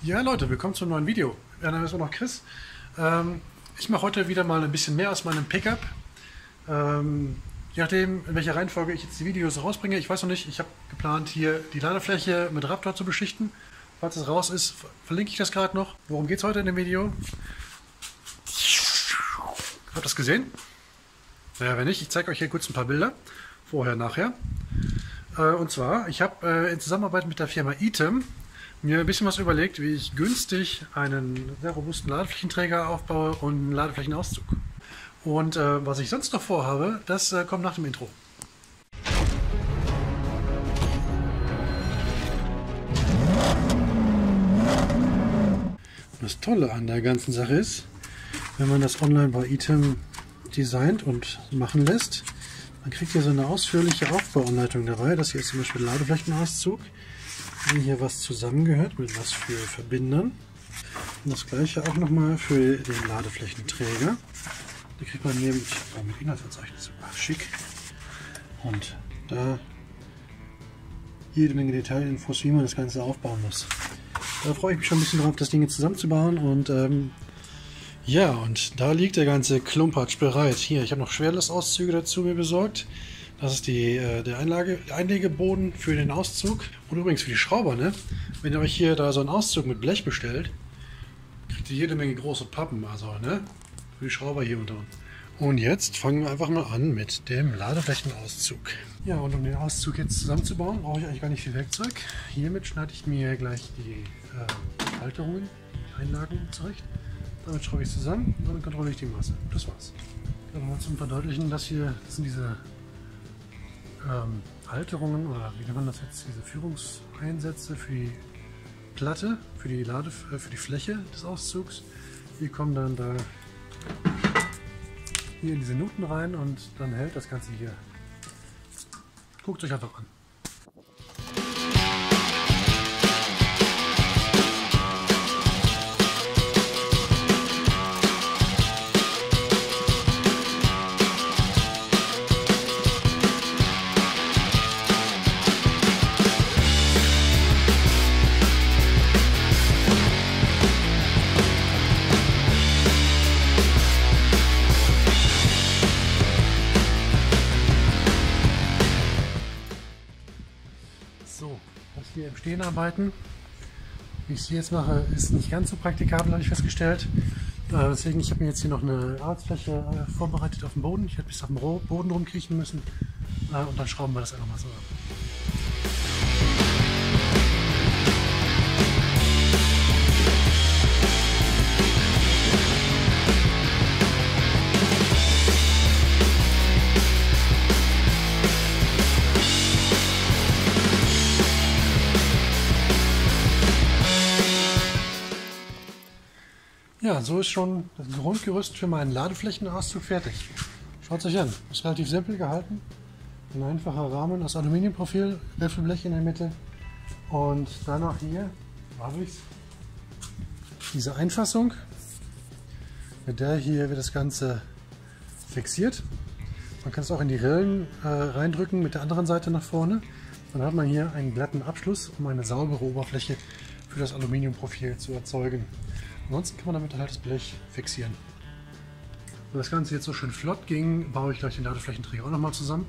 Ja Leute, willkommen zum neuen Video. Mein Name ist immer noch Chris. Ich mache heute wieder mal ein bisschen mehr aus meinem Pickup. Je nachdem, in welcher Reihenfolge ich jetzt die Videos rausbringe. Ich weiß noch nicht, ich habe geplant, hier die Ladefläche mit Raptor zu beschichten. Falls es raus ist, verlinke ich das gerade noch. Worum geht es heute in dem Video? Habt ihr das gesehen? Naja, wenn nicht, ich zeige euch hier kurz ein paar Bilder. Vorher, nachher. Und zwar, ich habe in Zusammenarbeit mit der Firma Item mir ein bisschen was überlegt, wie ich günstig einen sehr robusten Ladeflächenträger aufbaue und einen Ladeflächenauszug. Und was ich sonst noch vorhabe, das kommt nach dem Intro. Das Tolle an der ganzen Sache ist, wenn man das online bei Item designt und machen lässt, dann kriegt ihr so eine ausführliche Aufbauanleitung dabei. Das hier ist zum Beispiel der Ladeflächenauszug, wie hier was zusammengehört, mit was für Verbindern. Und das gleiche auch nochmal für den Ladeflächenträger. Da kriegt man hier mit Inhaltsverzeichnis. Schick. Und da jede Menge Detailinfos, wie man das Ganze aufbauen muss. Da freue ich mich schon ein bisschen drauf, das Ding jetzt zusammenzubauen. Und ja, und da liegt der ganze Klumpatsch bereit. Hier, ich habe noch Schwerlastauszüge dazu mir besorgt. Das ist der Einlegeboden für den Auszug. Und übrigens für die Schrauber, ne? Wenn ihr euch hier da so einen Auszug mit Blech bestellt, kriegt ihr jede Menge große Pappen, also, ne? Für die Schrauber hier unter uns. Und jetzt fangen wir einfach mal an mit dem Ladeflächenauszug. Ja, und um den Auszug jetzt zusammenzubauen, brauche ich eigentlich gar nicht viel Werkzeug. Hiermit schneide ich mir gleich die Halterungen, die Einlagen zurecht. Damit schraube ich es zusammen und dann kontrolliere ich die Masse. Das war's. Dann nochmal zum Verdeutlichen, das hier, das sind diese Halterungen, oder wie nennt man das jetzt, diese Führungseinsätze für die Platte, für die Fläche des Auszugs. Die kommen dann da hier in diese Nuten rein und dann hält das Ganze hier. Guckt euch einfach an. So, das hier im Stehen arbeiten. Wie ich es jetzt mache, ist nicht ganz so praktikabel, habe ich festgestellt. Deswegen, ich habe mir jetzt hier noch eine Arbeitsfläche vorbereitet auf dem Boden. Ich hätte bis auf den Boden rumkriechen müssen. Und dann schrauben wir das einfach mal so ab. Ja, so ist schon das Grundgerüst für meinen Ladeflächenauszug fertig. Schaut es euch an, ist relativ simpel gehalten. Ein einfacher Rahmen aus Aluminiumprofil, Riffelblech in der Mitte. Und dann noch hier, habe ich diese Einfassung, mit der hier wird das Ganze fixiert. Man kann es auch in die Rillen reindrücken mit der anderen Seite nach vorne. Dann hat man hier einen glatten Abschluss, um eine saubere Oberfläche für das Aluminiumprofil zu erzeugen. Ansonsten kann man damit halt das Blech fixieren. Wenn das Ganze jetzt so schön flott ging, baue ich gleich den Ladeflächenträger auch nochmal zusammen.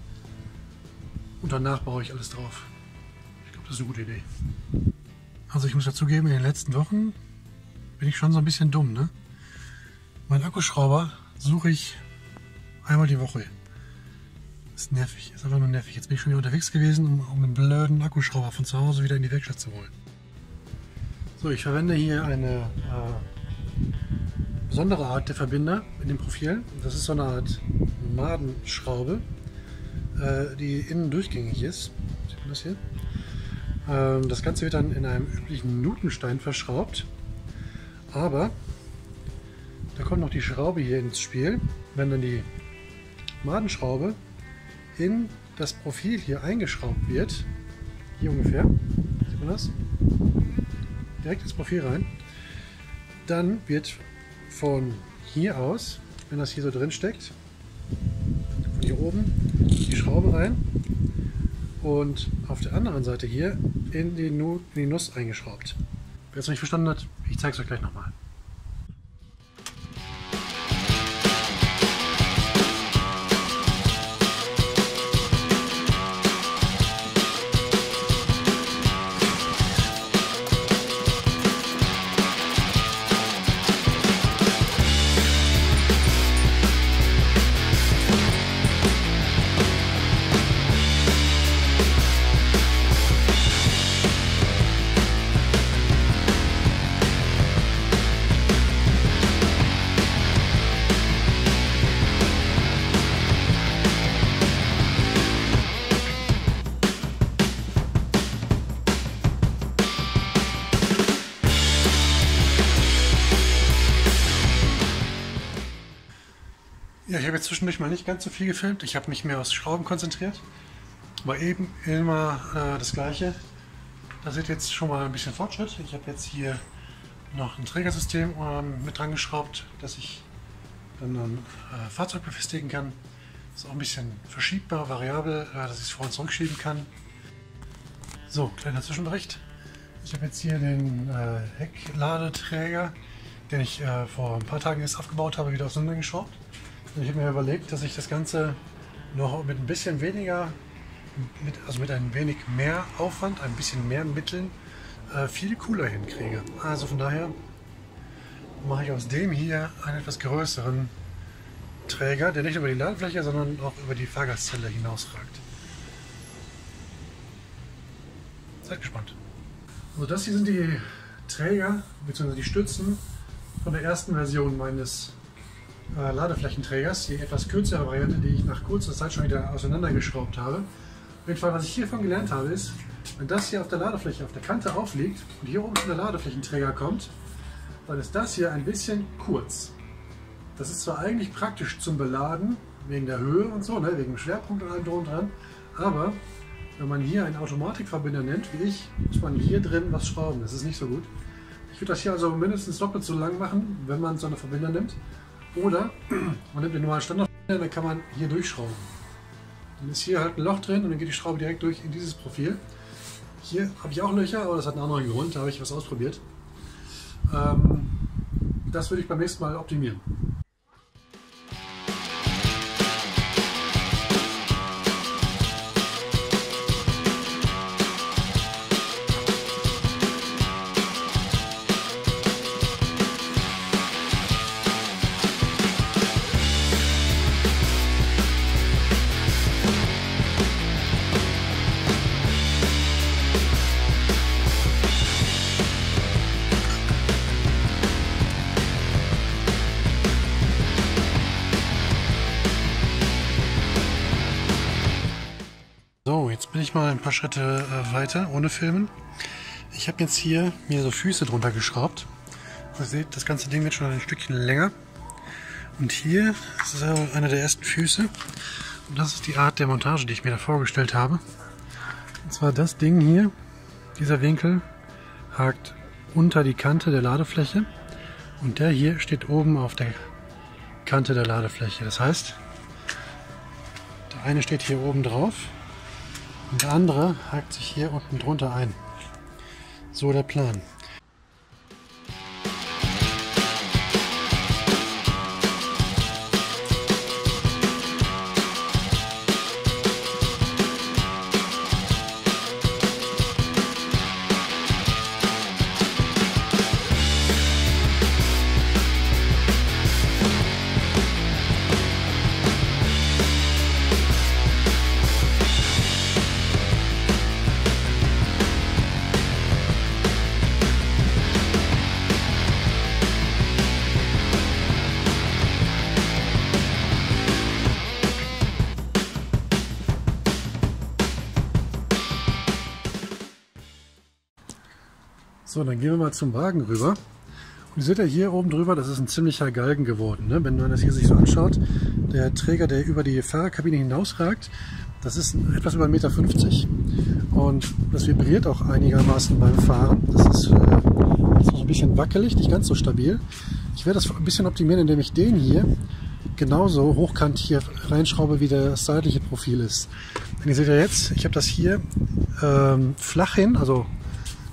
Und danach baue ich alles drauf. Ich glaube, das ist eine gute Idee. Also ich muss dazugeben, in den letzten Wochen bin ich schon so ein bisschen dumm, ne? Meinen Akkuschrauber suche ich einmal die Woche. Ist nervig, ist einfach nur nervig. Jetzt bin ich schon wieder unterwegs gewesen, um einen blöden Akkuschrauber von zu Hause wieder in die Werkstatt zu holen. So, ich verwende hier eine besondere Art der Verbinder in dem Profil. Das ist so eine Art Madenschraube, die innen durchgängig ist. Sieht man das hier? Das Ganze wird dann in einem üblichen Nutenstein verschraubt. Aber da kommt noch die Schraube hier ins Spiel. Wenn dann die Madenschraube in das Profil hier eingeschraubt wird, hier ungefähr, sieht man das? Direkt ins Profil rein, dann wird von hier aus, wenn das hier so drin steckt, von hier oben die Schraube rein und auf der anderen Seite hier in die Nuss eingeschraubt. Wer es noch nicht verstanden hat, ich zeige es euch gleich nochmal. Ja, ich habe jetzt zwischendurch mal nicht ganz so viel gefilmt. Ich habe mich mehr aufs Schrauben konzentriert. Aber eben immer das Gleiche. Da seht ihr jetzt schon mal ein bisschen Fortschritt. Ich habe jetzt hier noch ein Trägersystem mit dran geschraubt, dass ich dann ein Fahrzeug befestigen kann. Ist auch ein bisschen verschiebbar, variabel, dass ich es vor und zurückschieben kann. So, kleiner Zwischenbericht. Ich habe jetzt hier den Heckladeträger, den ich vor ein paar Tagen erst aufgebaut habe, wieder auseinandergeschraubt. Und ich habe mir überlegt, dass ich das Ganze noch mit ein bisschen weniger, also mit ein wenig mehr Aufwand, ein bisschen mehr Mitteln, viel cooler hinkriege. Also von daher mache ich aus dem hier einen etwas größeren Träger, der nicht über die Ladefläche, sondern auch über die Fahrgastzelle hinausragt. Seid gespannt. Also das hier sind die Träger bzw. die Stützen von der ersten Version meines Ladeflächenträgers, die etwas kürzere Variante, die ich nach kurzer Zeit schon wieder auseinandergeschraubt habe. Auf jeden Fall, was ich hiervon gelernt habe, ist, wenn das hier auf der Ladefläche auf der Kante aufliegt und hier oben zu der Ladeflächenträger kommt, dann ist das hier ein bisschen kurz. Das ist zwar eigentlich praktisch zum Beladen, wegen der Höhe und so, ne, wegen dem Schwerpunkt und allem drum und dran, aber wenn man hier einen Automatikverbinder nennt, wie ich, muss man hier drin was schrauben. Das ist nicht so gut. Ich würde das hier also mindestens doppelt so lang machen, wenn man so einen Verbinder nimmt. Oder man nimmt den normalen Standardverbinder, dann kann man hier durchschrauben. Dann ist hier halt ein Loch drin und dann geht die Schraube direkt durch in dieses Profil. Hier habe ich auch Löcher, aber das hat einen anderen Grund, da habe ich was ausprobiert. Das würde ich beim nächsten Mal optimieren. So, jetzt bin ich mal ein paar Schritte weiter, ohne Filmen. Ich habe jetzt hier mir so Füße drunter geschraubt. Ihr seht, das ganze Ding wird schon ein Stückchen länger. Und hier ist einer der ersten Füße. Und das ist die Art der Montage, die ich mir da vorgestellt habe. Und zwar das Ding hier, dieser Winkel, hakt unter die Kante der Ladefläche. Und der hier steht oben auf der Kante der Ladefläche. Das heißt, der eine steht hier oben drauf. Und der andere hakt sich hier unten drunter ein. So der Plan. So, dann gehen wir mal zum Wagen rüber. Und ihr seht ja hier oben drüber, das ist ein ziemlicher Galgen geworden. Ne? Wenn man das hier sich so anschaut, der Träger, der über die Fahrerkabine hinausragt, das ist etwas über 1,50 Meter. Und das vibriert auch einigermaßen beim Fahren. Das ist so ein bisschen wackelig, nicht ganz so stabil. Ich werde das ein bisschen optimieren, indem ich den hier genauso hochkant hier reinschraube, wie das seitliche Profil ist. Und ihr seht ja jetzt, ich habe das hier flach hin, also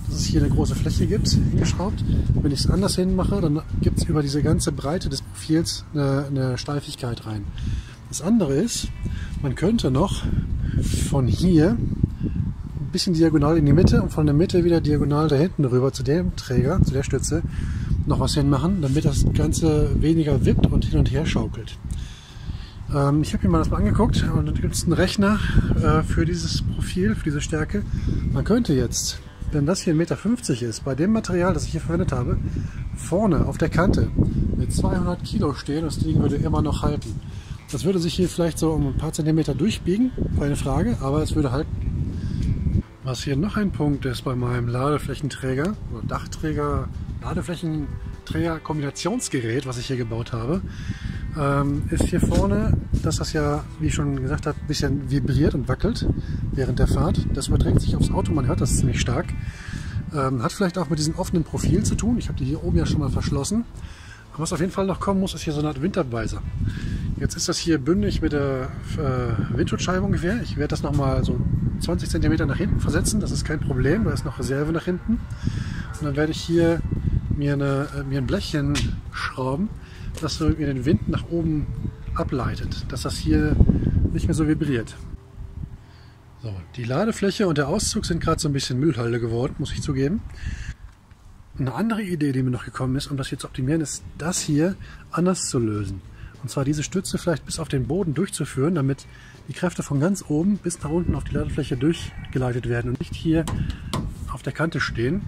dass es hier eine große Fläche gibt, hingeschraubt. Wenn ich es anders hin mache, dann gibt es über diese ganze Breite des Profils eine Steifigkeit rein. Das andere ist, man könnte noch von hier ein bisschen diagonal in die Mitte und von der Mitte wieder diagonal da hinten rüber zu dem Träger, zu der Stütze, noch was hinmachen, damit das Ganze weniger wippt und hin und her schaukelt. Ich habe mir das mal angeguckt und dann gibt es einen Rechner für dieses Profil, für diese Stärke. Man könnte jetzt, wenn das hier 1,50 Meter ist, bei dem Material, das ich hier verwendet habe, vorne auf der Kante mit 200 Kilo stehen und das Ding würde immer noch halten. Das würde sich hier vielleicht so um ein paar Zentimeter durchbiegen, keine Frage, aber es würde halten. Was hier noch ein Punkt ist bei meinem Ladeflächenträger oder Dachträger, Ladeflächenträger Kombinationsgerät, was ich hier gebaut habe, ist hier vorne, dass das ja, wie ich schon gesagt habe, ein bisschen vibriert und wackelt während der Fahrt. Das überträgt sich aufs Auto, man hört das ziemlich stark. Hat vielleicht auch mit diesem offenen Profil zu tun. Ich habe die hier oben ja schon mal verschlossen. Aber was auf jeden Fall noch kommen muss, ist hier so eine Art Windabweiser. Jetzt ist das hier bündig mit der Windschutzscheibe ungefähr. Ich werde das nochmal so 20 cm nach hinten versetzen. Das ist kein Problem, da ist noch Reserve nach hinten. Und dann werde ich hier mir ein Blechchen schrauben, das so mir den Wind nach oben ableitet, dass das hier nicht mehr so vibriert. So, die Ladefläche und der Auszug sind gerade so ein bisschen Müllhalde geworden, muss ich zugeben. Eine andere Idee, die mir noch gekommen ist, um das hier zu optimieren, ist das hier anders zu lösen. Und zwar diese Stütze vielleicht bis auf den Boden durchzuführen, damit die Kräfte von ganz oben bis nach unten auf die Ladefläche durchgeleitet werden und nicht hier auf der Kante stehen.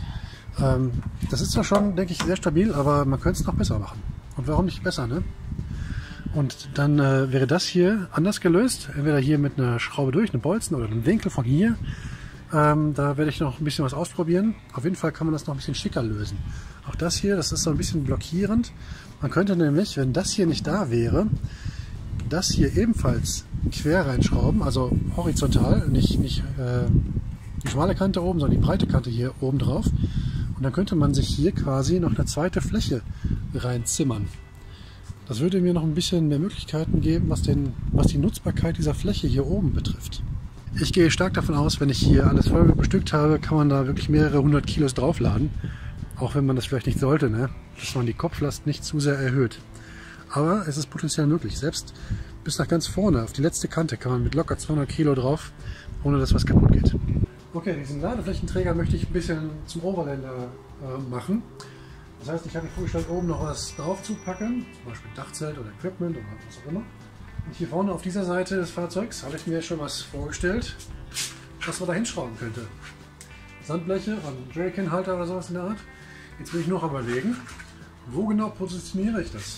Das ist zwar schon, denke ich, sehr stabil, aber man könnte es noch besser machen. Und warum nicht besser, ne? Und dann wäre das hier anders gelöst. Entweder hier mit einer Schraube durch, einem Bolzen oder einem Winkel von hier. Da werde ich noch ein bisschen was ausprobieren. Auf jeden Fall kann man das noch ein bisschen schicker lösen. Auch das hier, das ist so ein bisschen blockierend. Man könnte nämlich, wenn das hier nicht da wäre, das hier ebenfalls quer reinschrauben, also horizontal, nicht die schmale Kante oben, sondern die breite Kante hier oben drauf. Und dann könnte man sich hier quasi noch eine zweite Fläche reinzimmern. Das würde mir noch ein bisschen mehr Möglichkeiten geben, was die Nutzbarkeit dieser Fläche hier oben betrifft. Ich gehe stark davon aus, wenn ich hier alles voll bestückt habe, kann man da wirklich mehrere 100 Kilos draufladen. Auch wenn man das vielleicht nicht sollte, ne? Dass man die Kopflast nicht zu sehr erhöht. Aber es ist potenziell möglich. Selbst bis nach ganz vorne, auf die letzte Kante, kann man mit locker 200 Kilo drauf, ohne dass was kaputt geht. Okay, diesen Ladeflächenträger möchte ich ein bisschen zum Overlander machen. Das heißt, ich habe mir vorgestellt, oben noch was drauf zu packen, zum Beispiel Dachzelt oder Equipment oder was auch immer. Und hier vorne auf dieser Seite des Fahrzeugs habe ich mir schon was vorgestellt, was man da hinschrauben könnte. Sandbleche und Jerrycan-Halter oder sowas in der Art. Jetzt will ich noch überlegen, wo genau positioniere ich das?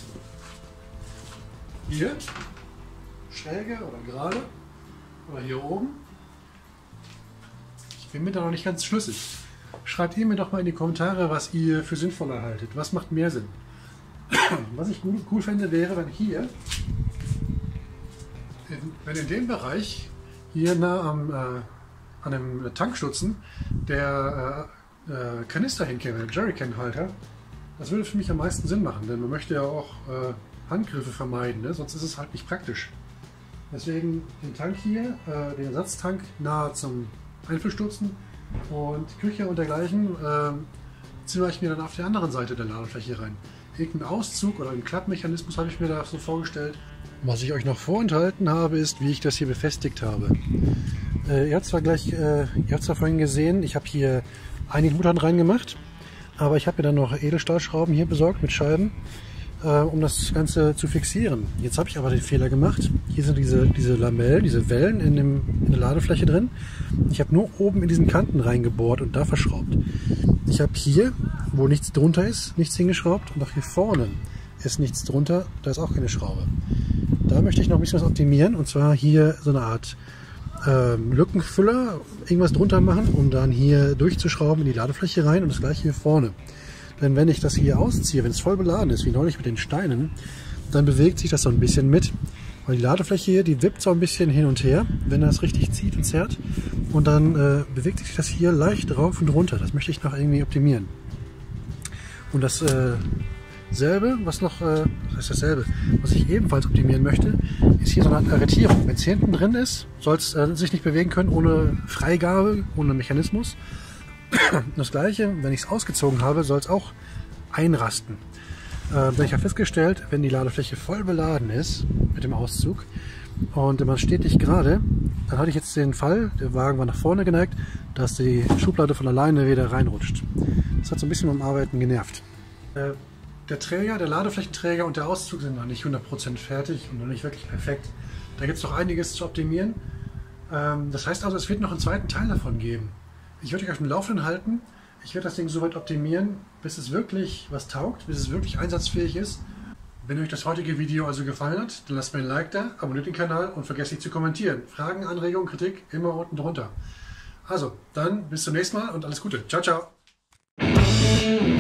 Hier, schräge oder gerade oder hier oben? Ich bin mir da noch nicht ganz schlüssig. Schreibt ihr mir doch mal in die Kommentare, was ihr für sinnvoller haltet. Was macht mehr Sinn? Was ich cool fände, wäre, wenn hier, wenn in dem Bereich, hier nah an dem Tankstutzen, der Kanister hinkäme, der Jerrycan-Halter. Das würde für mich am meisten Sinn machen, denn man möchte ja auch Handgriffe vermeiden, ne? Sonst ist es halt nicht praktisch. Deswegen den Tank hier, den Ersatztank nahe zum Einfüllstutzen und Küche und dergleichen zimmer ich mir dann auf der anderen Seite der Ladefläche rein. Irgendeinen Auszug oder einen Klappmechanismus habe ich mir da so vorgestellt. Was ich euch noch vorenthalten habe, ist, wie ich das hier befestigt habe. Ihr habt zwar vorhin gesehen, ich habe hier einige Muttern reingemacht, aber ich habe mir dann noch Edelstahlschrauben hier besorgt mit Scheiben, um das Ganze zu fixieren. Jetzt habe ich aber den Fehler gemacht. Hier sind diese Lamellen, diese Wellen in der Ladefläche drin. Ich habe nur oben in diesen Kanten reingebohrt und da verschraubt. Ich habe hier, wo nichts drunter ist, nichts hingeschraubt und auch hier vorne ist nichts drunter, da ist auch keine Schraube. Da möchte ich noch ein bisschen was optimieren und zwar hier so eine Art Lückenfüller, irgendwas drunter machen, um dann hier durchzuschrauben in die Ladefläche rein und das gleiche hier vorne. Denn wenn ich das hier ausziehe, wenn es voll beladen ist, wie neulich mit den Steinen, dann bewegt sich das so ein bisschen mit. Weil die Ladefläche hier, die wippt so ein bisschen hin und her, wenn er es richtig zieht und zerrt. Und dann bewegt sich das hier leicht rauf und runter. Das möchte ich noch irgendwie optimieren. Und dasselbe, was ich ebenfalls optimieren möchte, ist hier so eine Art Arretierung. Wenn es hier hinten drin ist, soll es sich nicht bewegen können ohne Freigabe, ohne Mechanismus. Das gleiche, wenn ich es ausgezogen habe, soll es auch einrasten. Denn ich habe festgestellt, wenn die Ladefläche voll beladen ist mit dem Auszug und man stetig gerade, dann hatte ich jetzt den Fall, der Wagen war nach vorne geneigt, dass die Schublade von alleine wieder reinrutscht. Das hat so ein bisschen beim Arbeiten genervt. Der Träger, der Ladeflächenträger und der Auszug sind noch nicht 100% fertig und noch nicht wirklich perfekt. Da gibt es noch einiges zu optimieren. Das heißt also, es wird noch einen zweiten Teil davon geben. Ich werde euch auf dem Laufenden halten. Ich werde das Ding so weit optimieren, bis es wirklich was taugt, bis es wirklich einsatzfähig ist. Wenn euch das heutige Video also gefallen hat, dann lasst mir ein Like da, abonniert den Kanal und vergesst nicht zu kommentieren. Fragen, Anregungen, Kritik immer unten drunter. Also, dann bis zum nächsten Mal und alles Gute. Ciao, ciao.